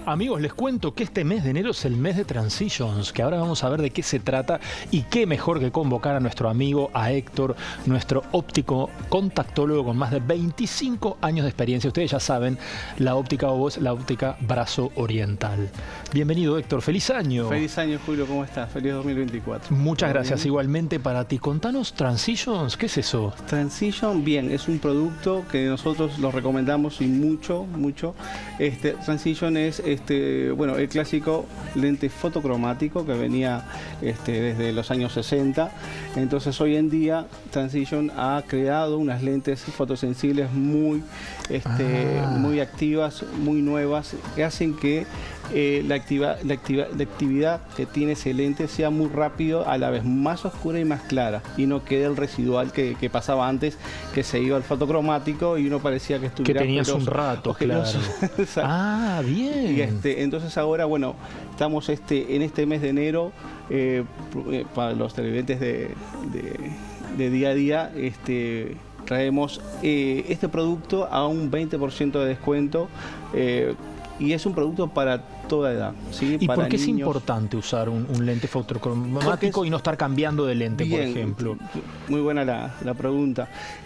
Amigos, les cuento que este mes de enero es el mes de Transitions, que ahora vamos a ver de qué se trata y qué mejor que convocar a nuestro amigo, a Héctor, nuestro óptico contactólogo con más de 25 años de experiencia. Ustedes ya saben, la óptica OBO es la óptica Brazo Oriental. Bienvenido, Héctor. ¡Feliz año! Feliz año, Julio. ¿Cómo estás? Feliz 2024. Muchas gracias. Bien. Igualmente para ti. Contanos Transitions, ¿qué es eso? Transition, bien, es un producto que nosotros lo recomendamos y mucho. Transition es bueno, el clásico lente fotocromático que venía desde los años 60. Entonces hoy en día Transition ha creado unas lentes fotosensibles muy activas, muy nuevas, que hacen que la actividad que tiene ese lente sea muy rápido, a la vez más oscura y más clara, y no quede el residual que pasaba antes, que se iba al fotocromático y uno parecía que estuviera... Que tenías un rato, claro. Ah, bien. Y entonces ahora, bueno, estamos en este mes de enero, para los televidentes de día a día, traemos este producto a un 20% de descuento, y es un producto para toda edad, ¿sí? ¿Y para por qué niños. Es importante usar un lente fotocromático y no estar cambiando de lente, Bien, por ejemplo? Muy buena la pregunta.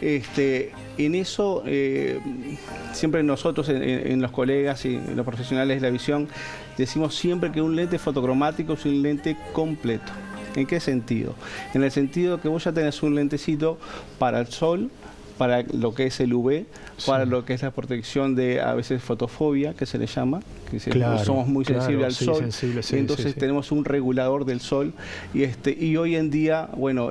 En eso, siempre nosotros, en los colegas y en los profesionales de la visión, decimos siempre que un lente fotocromático es un lente completo. ¿En qué sentido? En el sentido que vos ya tenés un lentecito para el sol, para lo que es el UV, para lo que es la protección de, a veces, fotofobia, que se le llama, que somos muy sensibles al sol, entonces tenemos un regulador del sol, y hoy en día, bueno,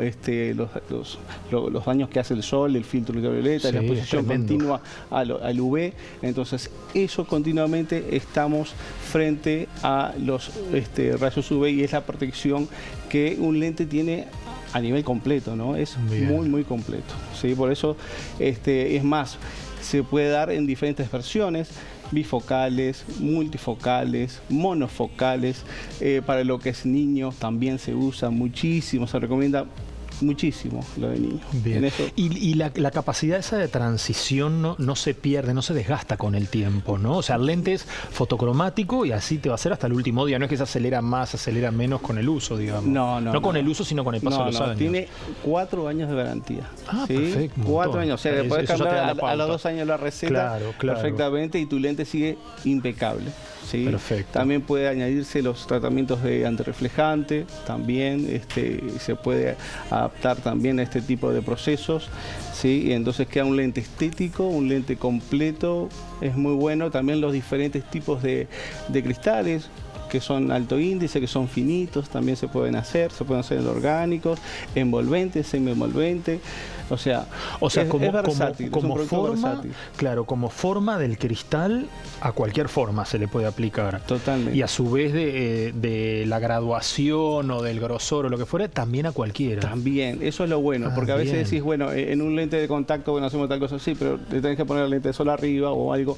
los daños que hace el sol, el filtro ultravioleta, la exposición continua al UV, entonces eso continuamente estamos frente a los rayos UV, y es la protección que un lente tiene a nivel completo, ¿no? Es muy completo, ¿sí? Por eso, es más, se puede dar en diferentes versiones, bifocales, multifocales, monofocales, para lo que es niños también se usa muchísimo, se recomienda muchísimo lo de niños. Bien. Y la capacidad esa de transición no se pierde, no se desgasta con el tiempo, ¿no? O sea, el lente es fotocromático y así te va a hacer hasta el último día. No es que se acelera más, acelera menos con el uso, digamos. No con el uso, sino con el paso de los años. Tiene 4 años de garantía. Ah, ¿sí? perfecto. 4 años. O sea, le podés cambiar a los 2 años la receta perfectamente, y tu lente sigue impecable. ¿sí? Perfecto. También puede añadirse los tratamientos de antirreflejante, también se puede adaptar también a este tipo de procesos, ¿sí? Y entonces queda un lente estético, un lente completo, es muy bueno. También los diferentes tipos de cristales, que son alto índice, que son finitos, también se pueden hacer en orgánicos, envolventes, semi-envolventes. O sea como versátil, como forma, claro, como forma del cristal, a cualquier forma se le puede aplicar. Totalmente. Y a su vez de la graduación o del grosor o lo que fuera, también a cualquiera. También, eso es lo bueno, porque a veces decís, bueno, en un lente de contacto, bueno, hacemos tal cosa así, pero le tenés que poner el lente de sol arriba o algo,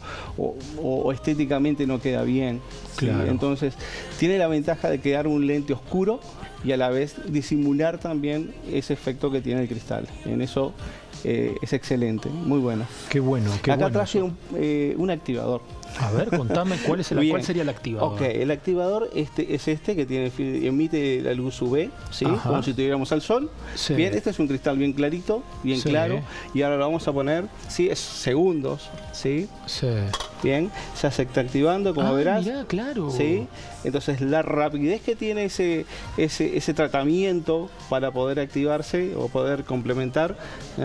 o estéticamente no queda bien. Claro. ¿sí? Entonces, tiene la ventaja de quedar un lente oscuro y a la vez disimular también ese efecto que tiene el cristal. En eso es excelente, muy bueno. Qué bueno. Acá traje un activador. A ver, contame, ¿cuál sería el activador? Ok, el activador es que emite la luz UV, ¿sí? Como si tuviéramos al sol. Sí. Bien, este es un cristal bien clarito, bien claro, y ahora lo vamos a poner, sí, es segundos, ¿sí? Sí. Bien, ya se está activando, como verás. Mirá, claro. ¿Sí? Entonces la rapidez que tiene ese tratamiento para poder activarse o poder complementar,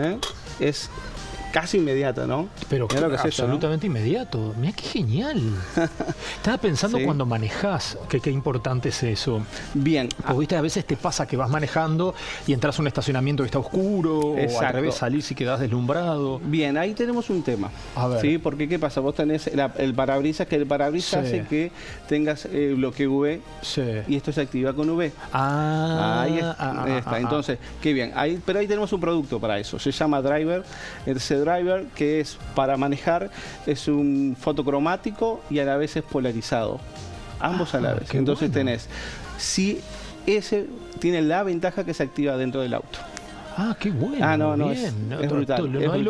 es casi inmediata, ¿no? Pero mirá lo que es absolutamente esto, ¿no? inmediato. Mirá qué genial. Estaba pensando cuando manejás, que qué importante es eso. Bien. Porque viste, a veces te pasa que vas manejando y entras a un estacionamiento que está oscuro, o al revés, salís y quedás deslumbrado. Bien, ahí tenemos un tema. A ver. ¿Sí? Porque ¿qué pasa? Vos tenés el parabrisas, que el parabrisas hace que tengas bloqueo UV, y esto se activa con UV. Ahí está. Entonces, qué bien. Pero ahí tenemos un producto para eso. Se llama Driver. Ese Driver, que es para manejar, es un fotocromático y a la vez es polarizado. Ambos a la vez. Entonces tenés, ese tiene la ventaja que se activa dentro del auto. Ah, qué bueno. Ah, no, bien. es brutal.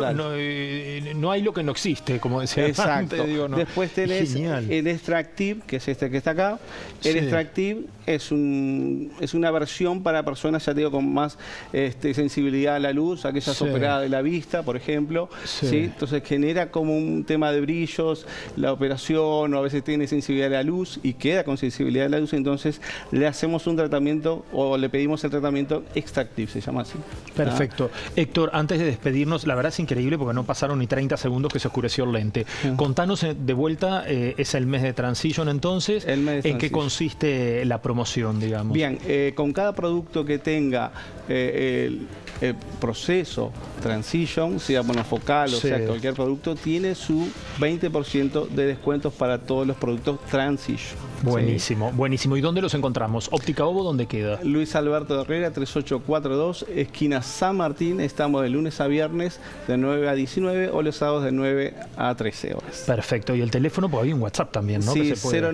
No hay lo que no existe, como decía Exacto. antes. Digo, no. Después tenés el Extractive, que es este que está acá. El Extractive es una versión para personas, ya te digo, con más sensibilidad a la luz, aquellas operadas de la vista, por ejemplo. Sí. Entonces genera como un tema de brillos, la operación, o a veces tiene sensibilidad a la luz y queda con sensibilidad a la luz, entonces le hacemos un tratamiento o le pedimos el tratamiento Extractive, se llama así. Perfecto. Héctor, antes de despedirnos, la verdad es increíble porque no pasaron ni 30 segundos que se oscureció el lente. Contanos de vuelta, es el mes de Transition entonces, ¿en qué consiste la promoción, digamos? Bien, con cada producto que tenga el proceso Transition, sea monofocal o sea cualquier producto, tiene su 20% de descuentos para todos los productos Transition. Buenísimo, buenísimo. ¿Y dónde los encontramos? Óptica Ovo, ¿dónde queda? Luis Alberto Herrera, 3842, esquina San Martín. Estamos de lunes a viernes de 9 a 19 o los sábados de 9 a 13 horas. Perfecto. Y el teléfono, pues había un WhatsApp también, ¿no? Sí, que se puede...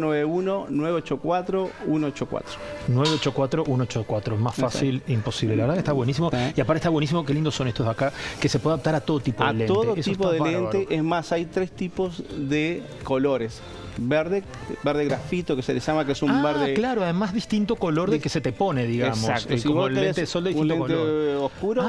091-984-184. 984-184. Más fácil, imposible. La verdad que está buenísimo. Y aparte está buenísimo, qué lindos son estos de acá, que se puede adaptar a todo tipo de lente. A todo tipo de lente. Es más, hay 3 tipos de colores. Verde grafito, que se le llama, que es un verde... claro, además distinto color de que se te pone, digamos. Exacto. Si como el lente de sol de distinto color. Un lente oscuro,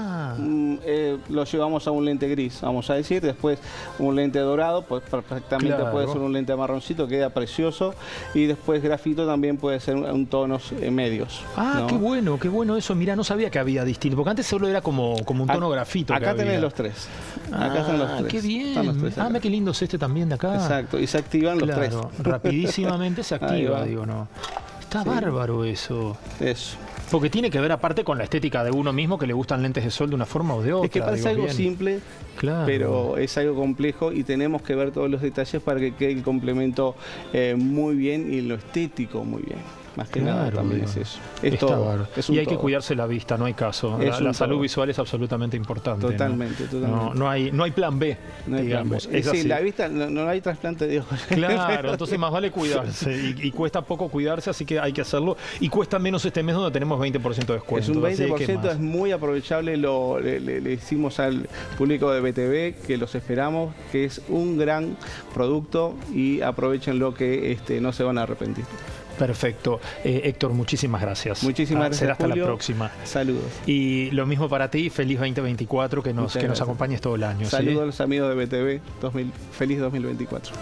lo llevamos a un lente gris, vamos a decir. Después un lente dorado, pues perfectamente puede ser un lente marroncito, queda precioso. Y después grafito también puede ser un tonos medios. ¿No? Qué bueno eso. Mira, no sabía que había distinto, porque antes solo era como un tono grafito. Acá tenés los 3. Acá están los 3. Qué bien. Mira qué lindo es este también de acá. Exacto, y se activan los 3. Rapidísimamente se activa, digo, no. Está bárbaro eso. Eso. Porque tiene que ver aparte con la estética de uno mismo, que le gustan lentes de sol de una forma o de otra. Es que parece algo simple, pero es algo complejo y tenemos que ver todos los detalles para que quede el complemento muy bien y lo estético muy bien. Más que nada también es eso. Es todo. Y hay que cuidarse la vista, no hay caso. La salud visual es absolutamente importante. Totalmente. No hay plan B, digamos. Sí, la vista no hay trasplante de ojos. Claro, entonces más vale cuidarse. Y cuesta poco cuidarse, así que hay que hacerlo. Y cuesta menos este mes donde tenemos 20% de descuento. Es un 20%, es muy aprovechable. Le hicimos al público de BTV que los esperamos, que es un gran producto y aprovechen lo que no se van a arrepentir. Perfecto. Héctor, muchísimas gracias. Muchísimas gracias, será hasta Julio. la próxima. Saludos. Y lo mismo para ti, feliz 2024, que nos acompañes todo el año. Saludos a los amigos de BTV, feliz 2024.